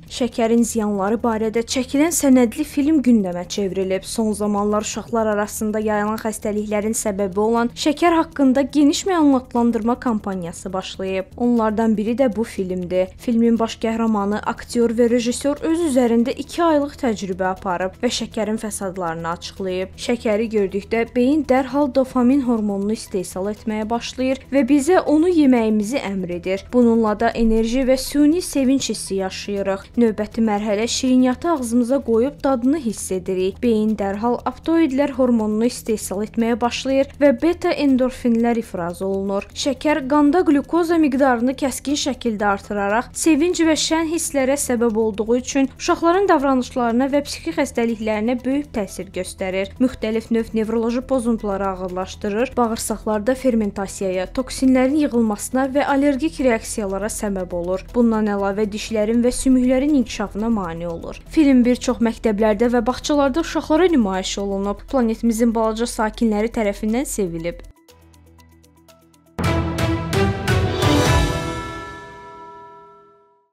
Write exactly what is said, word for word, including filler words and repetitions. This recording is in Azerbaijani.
Şəkərin ziyanları barədə çəkilən sənədli film gündəmə çevrilib. Son zamanlar uşaqlar arasında yayılan xəstəliklərin səbəbi olan şəkər haqqında geniş məlumatlandırma kampaniyası başlayıb. Onlardan biri də bu filmdir. Filmin baş qəhrəmanı, aktyor və rejissor öz üzərində iki aylıq təcrübə aparıb və şəkərin fəsadlarını açıqlayıb. Şəkəri gördükdə beyin dərhal dopamin hormonunu istehsal etməyə başlayır və bizə onu yeməyimizi əmr edir. Bununla da enerji və süni sevinç hissi yaşayırıq. Növbəti mərhələ şirinyatı ağzımıza qoyub dadını hiss edirik. Beyin dərhal aptoidlər hormonunu istehsal etməyə başlayır və beta endorfinlər ifraz olunur. Şəkər qanda qlükoza miqdarını kəskin şəkildə artıraraq sevinc və şən hisslərə səbəb olduğu üçün uşaqların davranışlarına və psixi xəstəliklərinə böyük təsir göstərir. Müxtəlif növ nevroloji pozuntuları ağırlaşdırır, bağırsaqlarda fermentasiyaya, toksinlərin yığılmasına və allergik reaksiyalara səbəb olur. Bundan əlavə dişlərin və sümüklərin inkişafına mane olur. Film bir çox məktəblərdə və bağçalarda uşaqlara nümayiş olunub. Planetimizin balaca sakinləri tərəfindən sevilib.